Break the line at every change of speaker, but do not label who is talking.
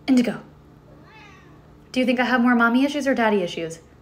Indigo, do you think I have more mommy issues or daddy issues?